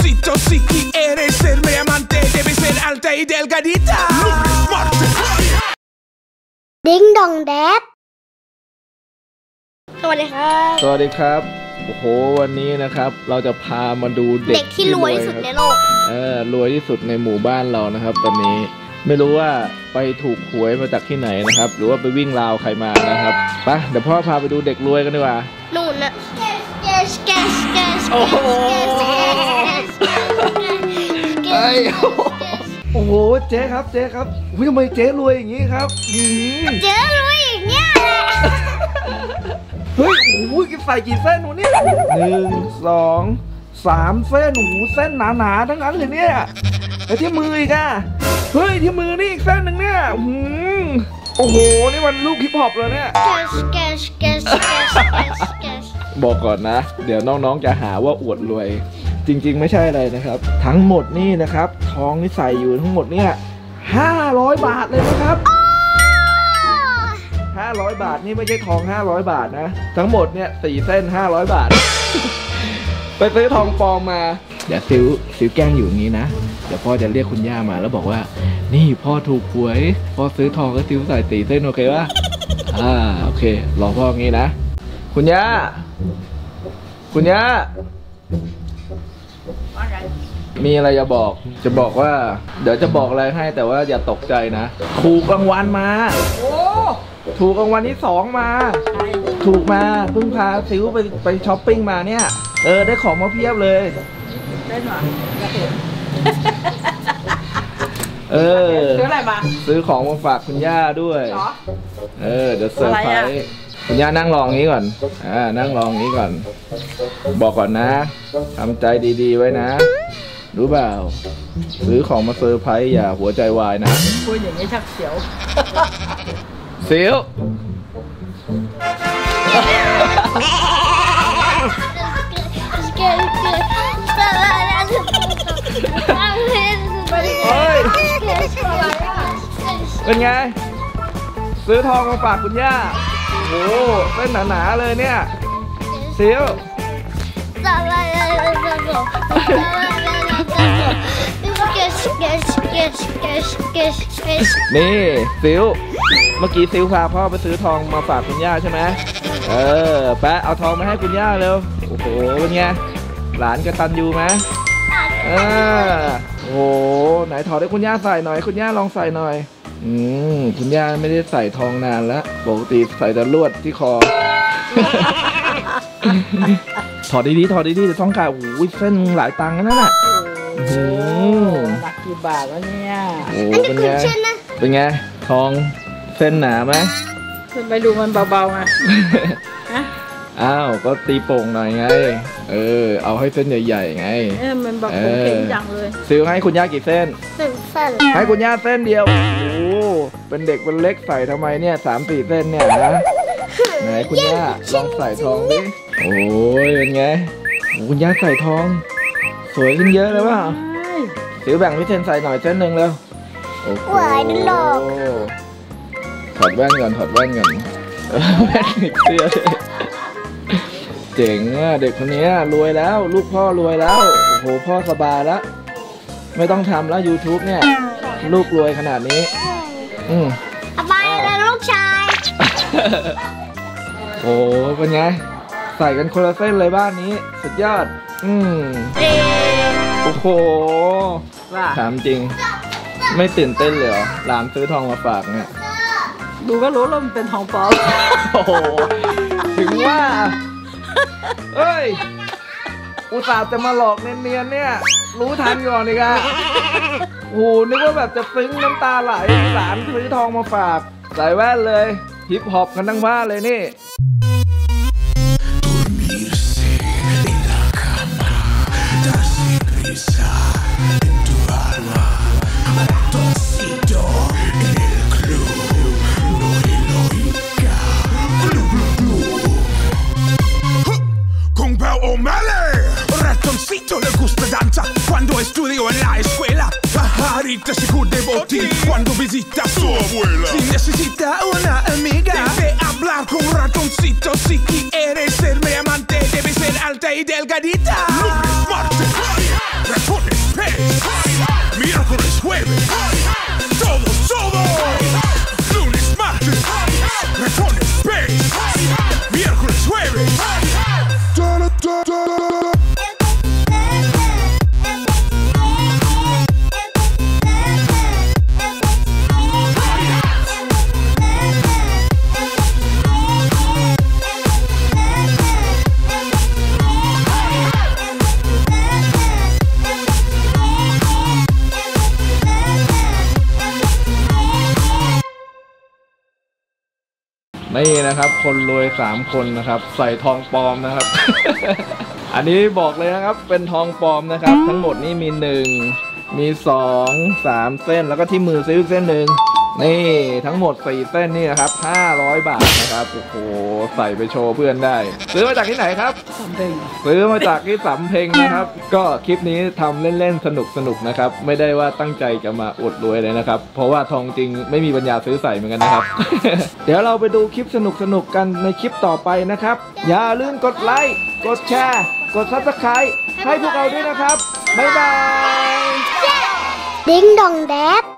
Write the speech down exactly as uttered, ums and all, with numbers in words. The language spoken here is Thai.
ratoncito, si quieres ser mi amante, debes ser alta y delgadita. Lunes, martes. ดิ้งดองแดดสวัสดีครับสวัสดีครับโอ้โหวันนี้นะครับเราจะพามาดูเด็กที่รวยที่สุดในโลกเออรวยที่สุดในหมู่บ้านเรานะครับตอนนี้ไม่รู้ว่าไปถูกหวยมาจากที่ไหนนะครับหรือว่าไปวิ่งราวใครมานะครับไปเดี๋ยวพ่อพาไปดูเด็กรวยกันดีกว่านู่นนะโอ้โหโอ้โหเจ๊ครับเจ๊ครับทำไมเจ๊รวยอย่างนี้ครับเจ๊รวยอย่างเงี้ยเฮ้ยโอ้โหใส่กี่เส้นหนูเนี่ยหนึ่งสองสามเส้นโอ้โหเส้นหนาๆทั้งนั้นเลยเนี่ยแต่ที่มืออีกอะเฮ้ยที่มือนี่อีกเส้นหนึ่งเนี่ยโอ้โหนี่มันลูกฮิปฮอปเลยเนี่ยบอกก่อนนะเดี๋ยวน้องๆจะหาว่าอวดรวยจริงๆไม่ใช่อะไรนะครับทั้งหมดนี่นะครับทองที่ใส่อยู่ทั้งหมดเนี่ยห้าร้อยบาทเลยนะครับห้าร้อยบาทนี่ไม่ใช่ทองห้าร้อยบาทนะทั้งหมดเนี่ยสี่เส้นห้าร้อยบาทไปซื้อทองปลอมมาเดี๋ยวซิวซิวแกล้งอยู่อย่างนี้นะเดี๋ยวพ่อจะเรียกคุณย่ามาแล้วบอกว่านี่พ่อถูกหวยพ่อซื้อทองก็ซิวใส่สี่เส้นโอเคป่ะอ่าโอเครอพ่องี้นะคุณย่าคุณย่ามีอะไรจะบอกจะบอกว่าเดี๋ยวจะบอกอะไรให้แต่ว่าอย่าตกใจนะถูกรางวัลมาโอ้ถูกรางวัลที่สองมาถูกมาเพิ่งพาซิวไปไปช้อปปิ้งมาเนี่ยเออได้ของมาเพียบเลยได้หรอเออซื้ออะไรมาซื้อของมาฝากคุณย่าด้วยเออเดี๋ยวเซอร์ไพรส์คุณย่านั่งรองนี้ก่อนอ่านั่งรองนี้ก่อนบอกก่อนนะทำใจดีๆไว้นะรู้เปล่าซื้อของมาเซอร์ไพรส์อย่าหัวใจวายนะพูดอย่างนี้ชักเสียวซิวเป็นไงซื้อทองมาฝากคุณย่าโอ้เส้นหนาๆเลยเนี่ยซิวนี่ซิวเมื่อกี้ซิวพาพ่อไปซื้อทองมาฝากคุณย่าใช่ไหมเออแปะเอาทองมาให้คุณย่าเร็วโอ้โหเป็นไงหลานกตัญญูไหมเออโอ้ไหนถอดให้คุณย่าใส่หน่อยคุณย่าลองใส่หน่อยอืมคุณย่าไม่ได้ใส่ทองนานแล้วปกติใส่แต่ลวดที่คอถอดดีๆถอดดีๆจะท้องขาดโอ้ยเส้นหลายตังค์นั่นน่ะโอ้โหหนักกี่บาทวะเนี่ยโอ้เป็นไงเป็นไงทองเส้นหนาไหมไปดูมันเบาๆไงอ้าวก็ตีโป่งหน่อยไงเออเอาให้เส้นใหญ่ๆไงเออมันแบบโป่งเก่งจังเลยซื้อให้คุณย่ากี่เส้นหนึ่งเส้นให้คุณย่าเส้นเดียวโอ้เป็นเด็กเป็นเล็กใส่ทำไมเนี่ยสามสี่เส้นเนี่ยนะไหนคุณย่าลองใส่ทองดิโอ้ยเป็นไงคุณย่าใส่ทองสวยขึ้นเยอะเลยว่ะซื้อแบ่งพี่เทนใส่หน่อยเส้นหนึ่งแล้วโอ้โหถอดแว่นก่อนถอดแว่นก่อนแว่นหนีบเสื้อเจ๋งอ่ะเด็กคนนี้รวยแล้วลูกพ่อรวยแล้วโอ้โหพ่อสบายแล้วไม่ต้องทำแล้ว ยูทูบ เนี่ยลูกรวยขนาดนี้อืมสบายเลยลูกชายโอ้เป็นไงใส่กันคนละเส้นเลยบ้านนี้สุดยอดอืมโอ้โหถามจริงไม่ตื่นเต้นเลยเหรอหลานซื้อทองมาฝากเนี่ยดูก็รู้แล้วมันเป็นทองปลอมโอ้โหถึงว่าเอ้ยอุตส่าห์จะมาหลอกเนียนๆเนี่ยรู้ทันก่อนเลยครับโอ้โหนึกว่าแบบจะซึ้งน้ำตาไหลหลานซื้อทองมาฝากใส่แว่นเลยฮิปฮอปกันทั้งบ้านเลยนี่ Le gusta danza quando estudio en la escuela. Pajarita se cuide botín cuando visita a su abuela. Si necesita una amiga, debe hablar con un ratoncito. Si quieres ser mi amante, debe ser alta y delgadita. Lunes, martes, นี่นะครับคนรวยสามคนนะครับใส่ทองปลอมนะครับ อันนี้บอกเลยนะครับเป็นทองปลอมนะครับ ทั้งหมดนี่มีหนึ่งมีสองสามเส้นแล้วก็ที่มือซื้อเส้นหนึ่งนี่ทั้งหมดสี่เส้นนี่นะครับห้าร้อยบาทนะครับโอ้โหใส่ไปโชว์เพื่อนได้ซื้อมาจากที่ไหนครับสำเพ็งซื้อมาจากที่สำเพ็งนะครับก็คลิปนี้ทำเล่นๆสนุกๆนะครับไม่ได้ว่าตั้งใจจะมาอวดรวยเลยนะครับเพราะว่าทองจริงไม่มีปัญญาซื้อใส่เหมือนกันนะครับ เดี๋ยวเราไปดูคลิปสนุกๆกันในคลิปต่อไปนะครับอย่าลืมกดไลค์กดแชร์กดซับสไครบ์ให้พวกเราด้วยนะครับบ๊ายบายดิ้งดองแดด